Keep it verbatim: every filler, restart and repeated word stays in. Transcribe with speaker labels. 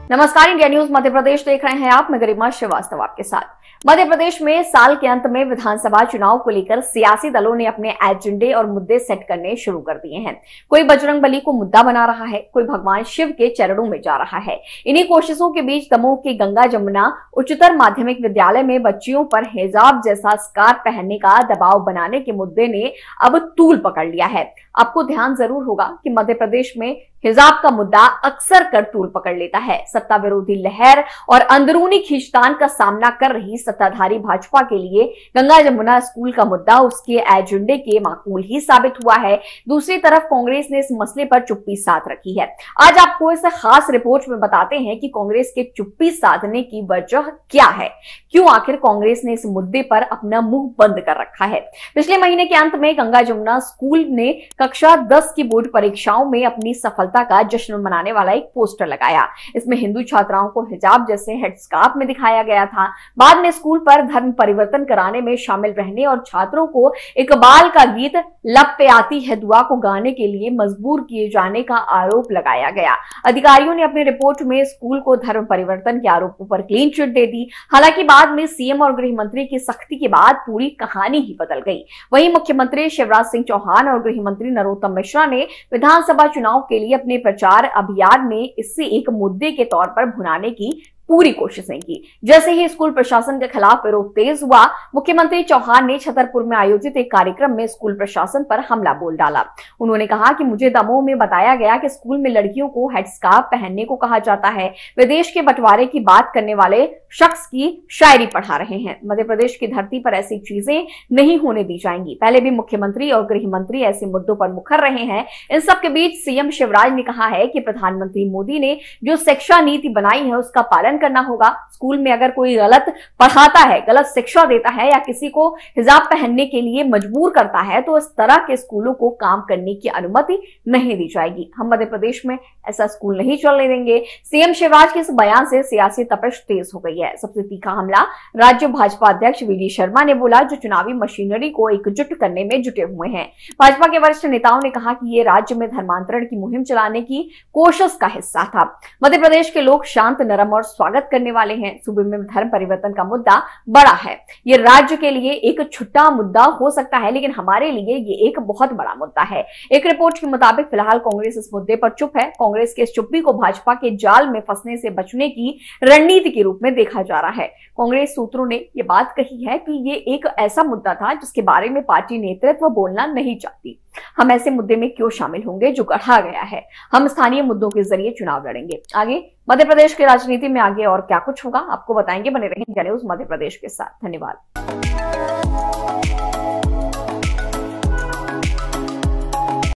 Speaker 1: नमस्कार, India news Madhya Pradesh देख रहे हैं आप। मैं गरिमा श्रीवास्तव आपके साथ। मध्य प्रदेश में साल के अंत में विधानसभा चुनाव को लेकर सियासी दलों ने अपने एजेंडे और मुद्दे सेट करने शुरू कर दिए हैं। कोई बजरंगबली को मुद्दा बना रहा है, कोई भगवान शिव के चरणों में जा रहा है। इन्हीं कोशिशों के बीच दमोह के गंगा जमुना उच्चतर माध्यमिक विद्यालय में बच्चियों पर हिजाब जैसा स्कार्फ पहनने का दबाव बनाने के मुद्दे ने अब तूल पकड़ लिया है। आपको ध्यान जरूर होगा कि मध्य प्रदेश में हिजाब का मुद्दा अक्सर कर तूल पकड़ लेता है। सत्ता विरोधी लहर और अंदरूनी खींचतान का सामना कर रही सत्ताधारी भाजपा के लिए गंगा जमुना स्कूल का मुद्दा उसके एजेंडे के माकूल ही साबित हुआ है। दूसरी तरफ कांग्रेस ने इस मसले पर चुप्पी साध रखी है। आज आपको इस खास रिपोर्ट में बताते हैं कि कांग्रेस के चुप्पी साधने की वजह क्या है, क्यों आखिर कांग्रेस ने इस मुद्दे पर अपना मुंह बंद कर रखा है। पिछले महीने के अंत में गंगा जमुना स्कूल ने कक्षा दस की बोर्ड परीक्षाओं में अपनी सफलता का जश्न मनाने वाला एक पोस्टर लगाया। इसमें हिंदू छात्राओं को हिजाब जैसे हेडस्कार्फ में दिखाया गया था। बाद में स्कूल पर धर्म परिवर्तन कराने में शामिल रहने और छात्रों को इकबाल का गीत लब पे आती है दुआ को गाने के लिए मजबूर किए जाने का आरोप लगाया गया। अधिकारियों ने अपनी रिपोर्ट में स्कूल को धर्म परिवर्तन के आरोपों पर क्लीन चिट दे दी। हालांकि बाद में सीएम और गृह मंत्री की सख्ती के बाद पूरी कहानी ही बदल गई। वहीं मुख्यमंत्री शिवराज सिंह चौहान और गृह मंत्री नरोत्तम मिश्रा ने विधानसभा चुनाव के लिए अपने प्रचार अभियान में इससे एक मुद्दे के तौर पर भुनाने की पूरी कोशिशें की। जैसे ही स्कूल प्रशासन के खिलाफ विरोध तेज हुआ, मुख्यमंत्री चौहान ने छतरपुर में आयोजित एक कार्यक्रम में स्कूल प्रशासन पर हमला बोल डाला। उन्होंने कहा कि मुझे दमोह में बताया गया कि स्कूल में लड़कियों को हेडस्कार्फ पहनने को कहा जाता है। विदेश के बंटवारे की बात करने वाले शख्स की शायरी पढ़ा रहे हैं। मध्य प्रदेश की धरती पर ऐसी चीजें नहीं होने दी जाएंगी। पहले भी मुख्यमंत्री और गृह मंत्री ऐसे मुद्दों पर मुखर रहे हैं। इन सब के बीच सीएम शिवराज ने कहा है कि प्रधानमंत्री मोदी ने जो शिक्षा नीति बनाई है उसका पालन करना होगा। स्कूल में अगर कोई गलत पढ़ाता है, गलत शिक्षा देता है या किसी को हिजाब पहनने के लिए मजबूर करता है तो इस तरह के स्कूलों को काम करने की अनुमति नहीं दी जाएगी। हम मध्य प्रदेश में ऐसा स्कूल नहीं चलने देंगे। सीएम शिवराज के इस बयान से सियासी तपिश तेज हो गई है। सबसे तीखा हमला राज्य भाजपा अध्यक्ष वीडी शर्मा ने बोला, जो चुनावी मशीनरी को एकजुट करने में जुटे हुए हैं। भाजपा के वरिष्ठ नेताओं ने कहा कि ये राज्य में धर्मांतरण की मुहिम चलाने की कोशिश का हिस्सा था। मध्य प्रदेश के लोग शांत, नरम और स्वागत करने वाले हैं। सूबे में धर्म परिवर्तन का मुद्दा बड़ा है। ये राज्य के लिए एक छोटा मुद्दा हो सकता है, लेकिन हमारे लिए ये एक बहुत बड़ा मुद्दा है। एक रिपोर्ट के मुताबिक फिलहाल कांग्रेस इस मुद्दे पर चुप है। कांग्रेस के इस चुप्पी को भाजपा के जाल में फंसने से बचने की रणनीति के रूप में देखा जा रहा है। कांग्रेस सूत्रों ने यह बात कही है कि ये एक ऐसा मुद्दा था जिसके बारे में पार्टी नेतृत्व बोलना नहीं चाहती। हम ऐसे मुद्दे में क्यों शामिल होंगे जो गढ़ा गया है। हम स्थानीय मुद्दों के जरिए चुनाव लड़ेंगे। आगे मध्य प्रदेश की राजनीति में आगे और क्या कुछ होगा आपको बताएंगे। बने रहेंगे इंडिया न्यूज मध्य प्रदेश के साथ। धन्यवाद।